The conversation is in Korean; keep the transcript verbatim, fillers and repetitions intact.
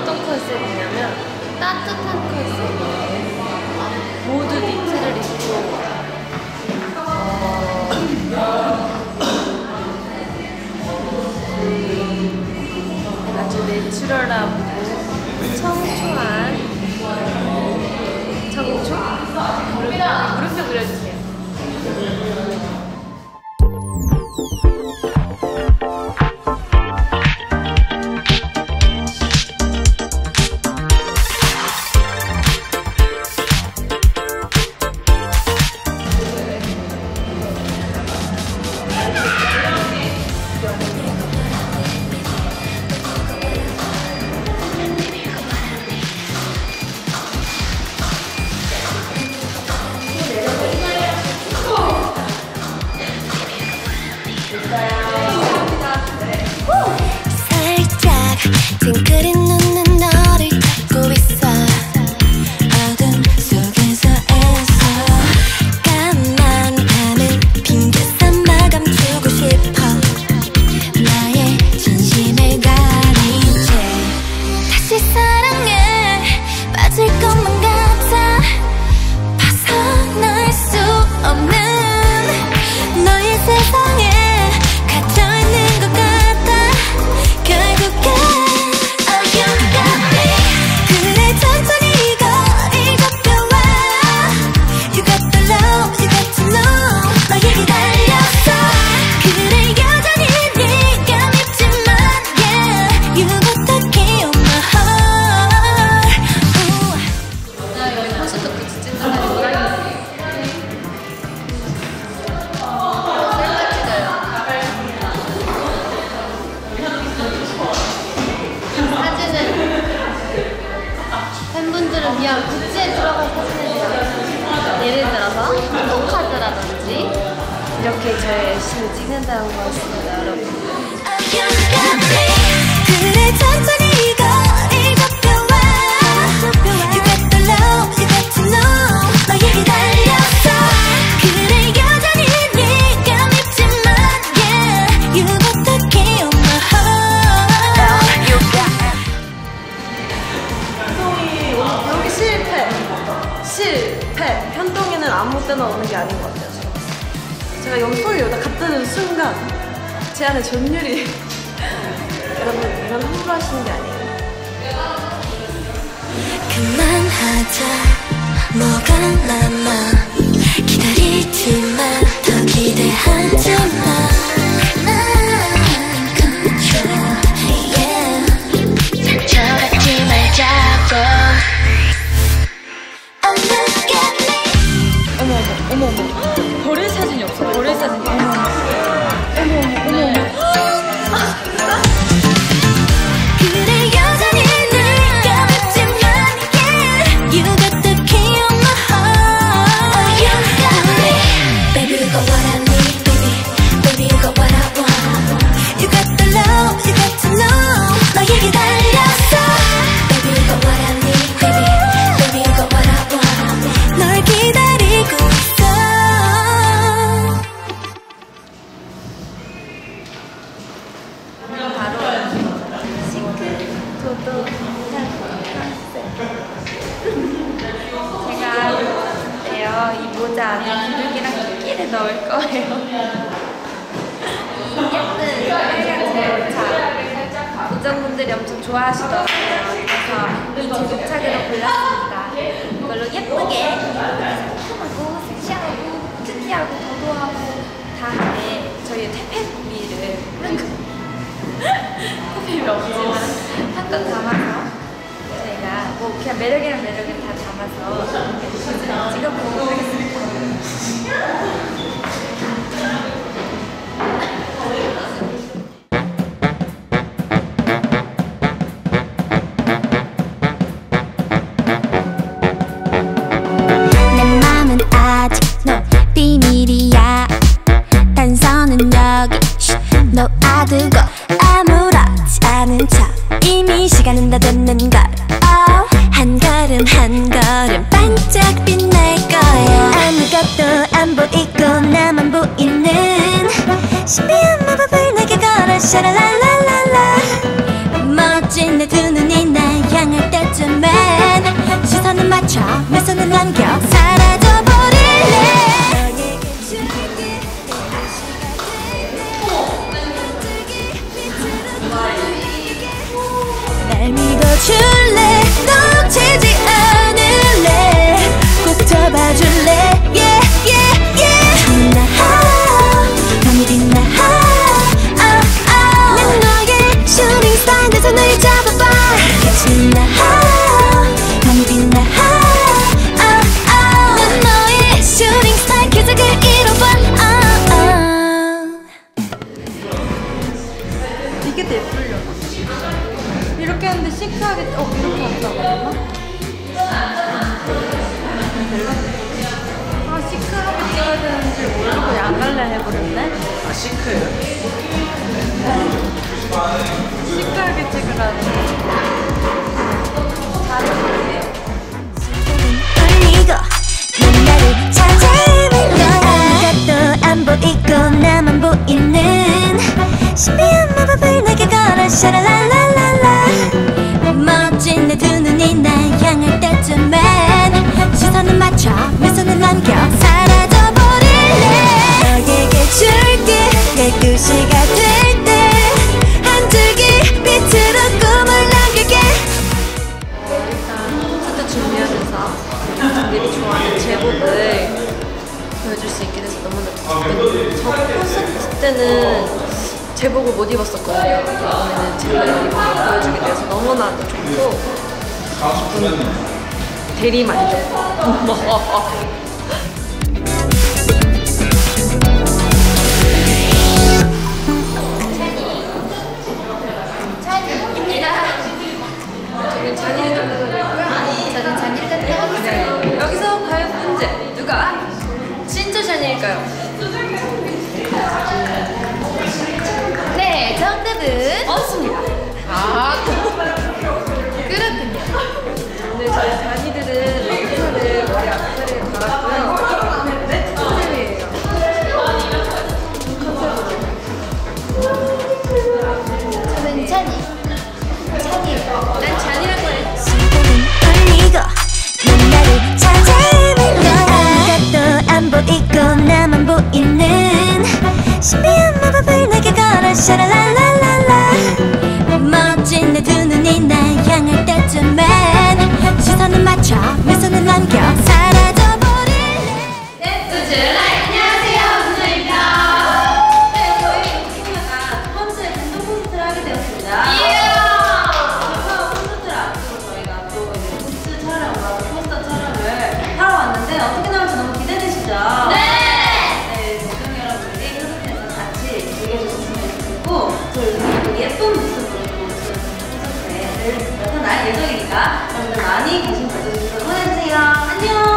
어떤 컨셉이냐면 따뜻한 컨셉이에요. 모두 니트를 입고 아주 내추럴하고 청초한 청초? 물음표 그려주세요. 살짝 찡그린 눈은 너를 찾고 있어. 어둠 속에서 애써 까만 밤을 핑계 삼아 감추고 싶어. 나의 진심을 가린 채 다시 사랑에 빠질 것만 같아. 벗어날 수 없는 너의 세상에 갇혀있는 것 같아. 결국엔 Oh you got me. 그래 천천히 거리가 펴와. You got the love, you got to know. 너에게 달렸어. 그래 여전히 네가 밉지만 Yeah, you got the key on my heart. 나 여기 콘서트 끝이 찐다는 거야. 팬분들을 위한 굿즈에 들어갈 사진을 찍어요. 예를 들어서 포토카드라든지 이렇게 저 열심히 찍는다는 거였습니다, 여러분. 그래 천천히 거리가 펴와. You got the love, you got to know. 너에게 달렸어. 그래 여전히 네가 밉지만 Yeah, you got the key on my heart. You got 여기 실패! 실패! 현동이는 아무 때나 오는 게 아닌 것 같아요. 제가, 제가 여기 소리 여기다 갖다 대는 순간 제 안에 전율이 여러분 이건 함부로 하시는 게 아니에요. 그만하자. 뭐가 남아. 기다리지만 더 기대하지 마. 난 control, yeah. 상처받지 말자고. Oh look at me. 어머 어머 어머 어머 버릴 사진이 없어. 버릴 사진이 어머 어머 어머 어머 어머 그래 여전히 네가 밉지만 Yeah, you got the key on my heart. Oh you got me. Baby you got what I need. Baby, baby you got what I want. You got the love, you got to know. 너에게 달렸어. Baby you got what I need. Baby, baby you got what I want. 널 기다리고 있어. 바로 싱크 도도 제가 네요 이 모자 안에 기둥이랑 끼를 넣을 거예요. 이 예쁜 빨간색 자 우정분들이 엄청 좋아하시더라고요. 그래서 이 제복차기로 골랐습니다. 이걸로 예쁘게 상큼하고 섹시하고 큐티하고 도도하고 다 한데 저희 퇴폐미를 퇴폐미 없지만 한껏 담아서 저희가 뭐 그냥 매력이랑 매력을 다 담아서 이렇게 찍어보도록 하겠습니다. 내 맘은 아직 너 비밀이야. 단서는 여기 놓아두고 아무렇지 않은 척 이미 시간은 다 됐는걸. oh, 한 걸음 한 걸음 반짝 빛날 거야. 아무것도 안 보이고 나만 보이는 신비한 마법을 내게 걸어 샤라랄랄랄라. 멋진 내 두 눈이 날 향해 미소는 남겨 사라져버릴래. 너에게 줄게 날 믿어줄래. 놓치지 않을래. 꼭 잡아줄래. yeah, yeah, yeah. 나 밤이 빛나. 난 너의 슈팅 스타일 내 손을 잡아봐. 빛이 나 밤이 빛나. 난 너의 슈팅 스타일 기적을 이뤄봐. 이게 더 예쁘려나? 이렇게 하는데 시크하게 어 이렇게 한다고 했나? 아 시크하게 찍어야 되는지 모르고 양갈래 해버렸네? 아, 시크예요? 시크하게 찍으라는 올리고 넌 나를 찾아해볼 거야. 아무것도 안 보이고 나만 보이는 신비한 마법을 내게 걸어. 샤라랄랄랄라. 멋진 내 두 눈이 날 향할 때쯤엔 시선은 맞춰 미소는 남겨 사라져버릴래. 너에게 줄게 깨끗이가 될 때 한 줄기 빛으로 꿈을 남길게. 일단 콘서트 준비하면서 분들이 좋아하는 제복을 보여줄 수 있게 돼서 너무 좋고, 저 콘서트 때는 제복을 못 입었었거든요. 이번에는 제복을 입고 보여주게 돼서 너무나도 좋고 기분 대리만족. 저는 잔이를 뜯어드리고요. 저는 잔이를 뜯어드리고요. 여기서 과연 문제 누가 진짜 잔일까요? 네, 정답은 없습니다. 아 그렇군요. 근데 저희 잔이들은 악세를 머리 악세를 달았고요. 컨셉이에요. 저는 찬이. 찬이. 난 찬이라고 해. 손톱은 올리고 넌 나를 찾아해볼 거야. 아무것도 안 보이고 나만 보이는 신비한 마법을 내게 걸어. 샤라랄랄랄라. 멋진 내 두 눈이 날 향할 때쯤엔 시선은 맞춰 미소는 남겨 사라져버릴래. 안녕하세요, 준호입니다. 네, 저희 친구가 두 번째 공동 콘서트를 하게 되었습니다. 이야. 그래서 콘서트를 앞두고 저희가 또 이제 부스 촬영과 포스터 촬영을 하러 왔는데 어떻게 나올지 너무 기대되시죠? 네. 네, 대중 여러분들이 콘서트에서 같이 즐겨주셨으면 좋겠고 저희 예쁜 모습으로 콘서트를 나타날 예정이니까 여러분들 많이 관심 가져주셔서 보내주세요. 안녕.